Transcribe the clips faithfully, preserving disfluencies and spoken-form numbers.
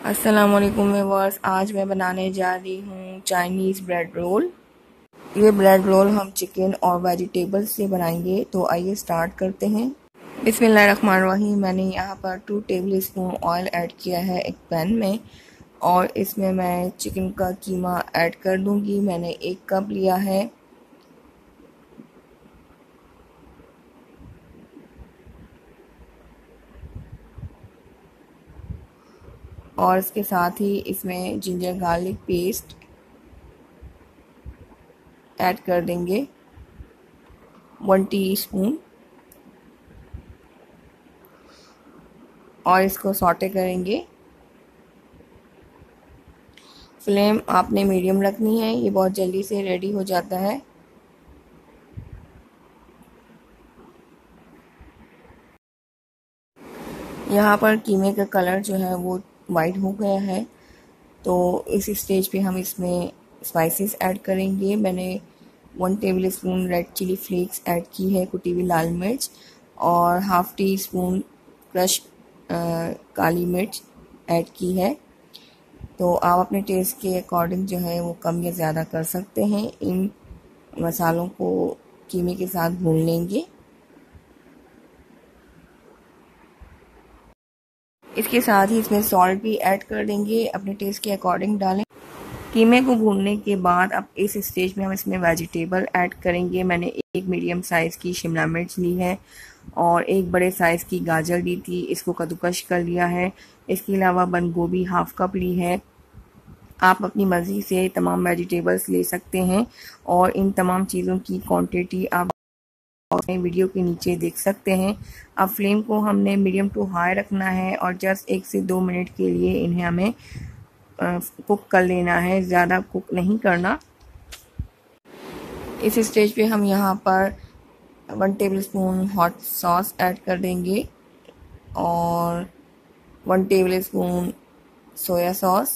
अस्सलाम वालेकुम व्यूअर्स। आज मैं बनाने जा रही हूँ चाइनीज़ ब्रेड रोल। ये ब्रेड रोल हम चिकन और वेजिटेबल्स से बनाएंगे, तो आइए स्टार्ट करते हैं। बिस्मिल्लाहिर्रहमानिर्रहीम। मैंने यहाँ पर two tablespoon oil add किया है एक पैन में, और इसमें मैं चिकन का कीमा ऐड कर दूँगी। मैंने एक कप लिया है। और इसके साथ ही इसमें जिंजर गार्लिक पेस्ट ऐड कर देंगे वन टीस्पून, और इसको सॉटे करेंगे। फ्लेम आपने मीडियम रखनी है, ये बहुत जल्दी से रेडी हो जाता है। यहाँ पर कीमे का कलर जो है वो वाइट हो गया है, तो इस स्टेज पे हम इसमें स्पाइसेस ऐड करेंगे। मैंने one tablespoon red chilli flakes add की है, कुटी हुई लाल मिर्च, और हाफ़ टी स्पून क्रश काली मिर्च ऐड की है। तो आप अपने टेस्ट के अकॉर्डिंग जो है वो कम या ज़्यादा कर सकते हैं। इन मसालों को कीमे के साथ भून लेंगे। इसके साथ ही इसमें सॉल्ट भी ऐड कर देंगे, अपने टेस्ट के अकॉर्डिंग डालें। कीमे को भूनने के बाद अब इस स्टेज में हम इसमें वेजिटेबल ऐड करेंगे। मैंने एक मीडियम साइज़ की शिमला मिर्च ली है और एक बड़े साइज़ की गाजर ली थी, इसको कद्दूकश कर लिया है। इसके अलावा बंद गोभी हाफ कप ली है। आप अपनी मर्ज़ी से तमाम वेजिटेबल्स ले सकते हैं, और इन तमाम चीज़ों की क्वांटिटी आप वीडियो के नीचे देख सकते हैं। अब फ्लेम को हमने मीडियम टू हाई रखना है, और जस्ट एक से दो मिनट के लिए इन्हें हमें कुक कर लेना है, ज़्यादा कुक नहीं करना। इस स्टेज पे हम यहाँ पर one tablespoon hot sauce add कर देंगे, और वन टेबलस्पून सोया सॉस,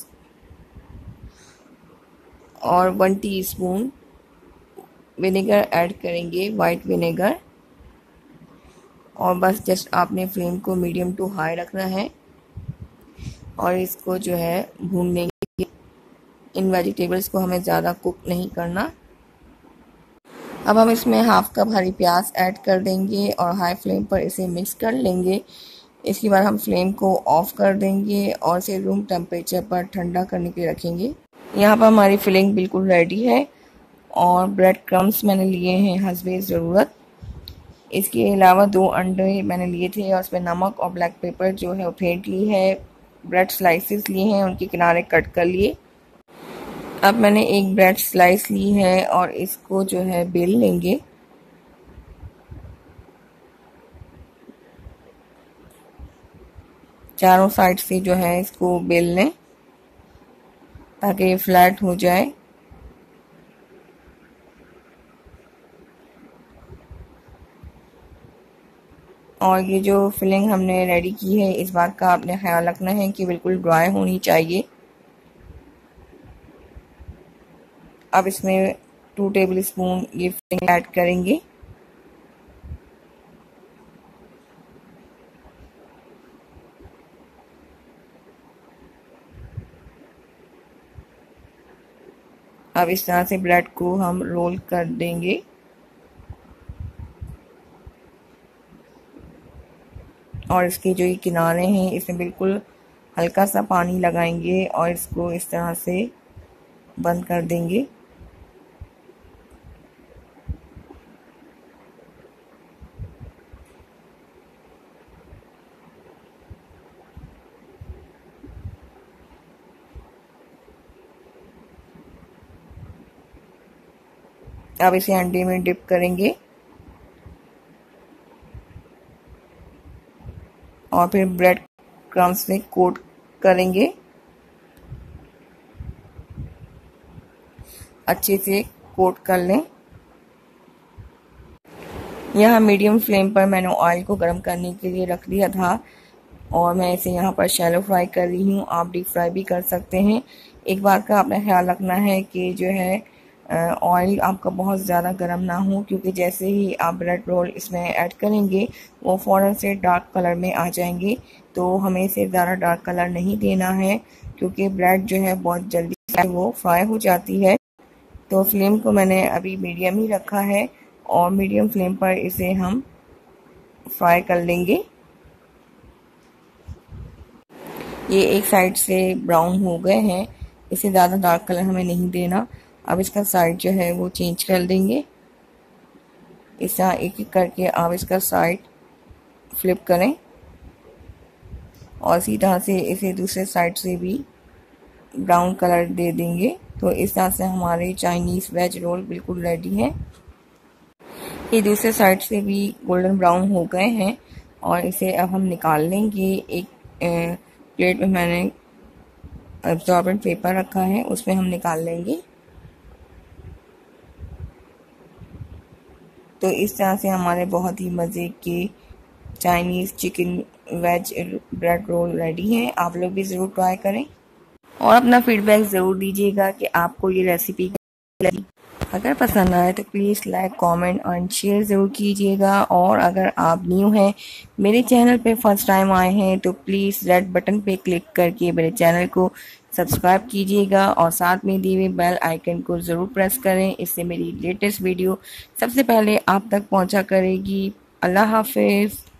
और वन टीस्पून विनेगर ऐड करेंगे, वाइट विनेगर। और बस जस्ट आपने फ्लेम को मीडियम टू हाई रखना है, और इसको जो है भून लेंगे। इन वेजिटेबल्स को हमें ज़्यादा कुक नहीं करना। अब हम इसमें हाफ कप हरी प्याज ऐड कर देंगे, और हाई फ्लेम पर इसे मिक्स कर लेंगे। इसके बाद हम फ्लेम को ऑफ कर देंगे और इसे रूम टेम्परेचर पर ठंडा करने के लिए रखेंगे। यहाँ पर हमारी फिलिंग बिल्कुल रेडी है, और ब्रेड क्रम्स मैंने लिए हैं हस्बे ज़रूरत। इसके अलावा दो अंडे मैंने लिए थे, और उसमें नमक और ब्लैक पेपर जो है वो फेंट ली है। ब्रेड स्लाइसेस लिए हैं, उनके किनारे कट कर लिए। अब मैंने एक ब्रेड स्लाइस ली है, और इसको जो है बेल लेंगे। चारों साइड से जो है इसको बेल लें, ताकि ये फ्लैट हो जाए। और ये जो फिलिंग हमने रेडी की है, इस बात का आपने ख्याल रखना है कि बिल्कुल ड्राई होनी चाहिए। अब इसमें टू टेबल स्पून ये फिलिंग ऐड करेंगे। अब इस तरह से ब्रेड को हम रोल कर देंगे, और इसके जो ये किनारे हैं इसमें बिल्कुल हल्का सा पानी लगाएंगे, और इसको इस तरह से बंद कर देंगे। अब इसे अंडे में डिप करेंगे, और फिर ब्रेड क्रम्स से कोट करेंगे। अच्छे से कोट कर लें। यहाँ मीडियम फ्लेम पर मैंने ऑयल को गर्म करने के लिए रख दिया था, और मैं इसे यहाँ पर शैलो फ्राई कर रही हूँ। आप डीप फ्राई भी कर सकते हैं। एक बात का आपने ख्याल रखना है कि जो है ऑयल आपका बहुत ज़्यादा गर्म ना हो, क्योंकि जैसे ही आप ब्रेड रोल इसमें ऐड करेंगे वो फ़ौरन से डार्क कलर में आ जाएंगे। तो हमें इसे ज़्यादा डार्क कलर नहीं देना है, क्योंकि ब्रेड जो है बहुत जल्दी से वो फ्राई हो जाती है। तो फ्लेम को मैंने अभी मीडियम ही रखा है और मीडियम फ्लेम पर इसे हम फ्राई कर लेंगे। ये एक साइड से ब्राउन हो गए हैं, इसे ज़्यादा डार्क कलर हमें नहीं देना। अब इसका साइड जो है वो चेंज कर देंगे। इस तरह एक एक करके आप इसका साइड फ्लिप करें और इसी तरह से इसे दूसरे साइड से भी ब्राउन कलर दे देंगे। तो इस तरह से हमारे चाइनीज़ वेज रोल बिल्कुल रेडी है। ये दूसरे साइड से भी गोल्डन ब्राउन हो गए हैं और इसे अब हम निकाल लेंगे। एक प्लेट में मैंने एब्जॉर्बेंट पेपर रखा है, उसमें हम निकाल लेंगे। तो इस तरह से हमारे बहुत ही मज़े के Chinese chicken veg bread roll ready हैं। आप लोग भी ज़रूर ट्राई करें और अपना फीडबैक ज़रूर दीजिएगा कि आपको ये रेसिपी कैसी लगी। अगर पसंद आए तो please like comment and share ज़रूर कीजिएगा। और अगर आप न्यू हैं, मेरे चैनल पे फर्स्ट टाइम आए हैं, तो प्लीज़ रेड बटन पे क्लिक करके मेरे चैनल को सब्सक्राइब कीजिएगा और साथ में दिए हुए बेल आइकन को ज़रूर प्रेस करें। इससे मेरी लेटेस्ट वीडियो सबसे पहले आप तक पहुंचा करेगी। अल्लाह हाफिज़।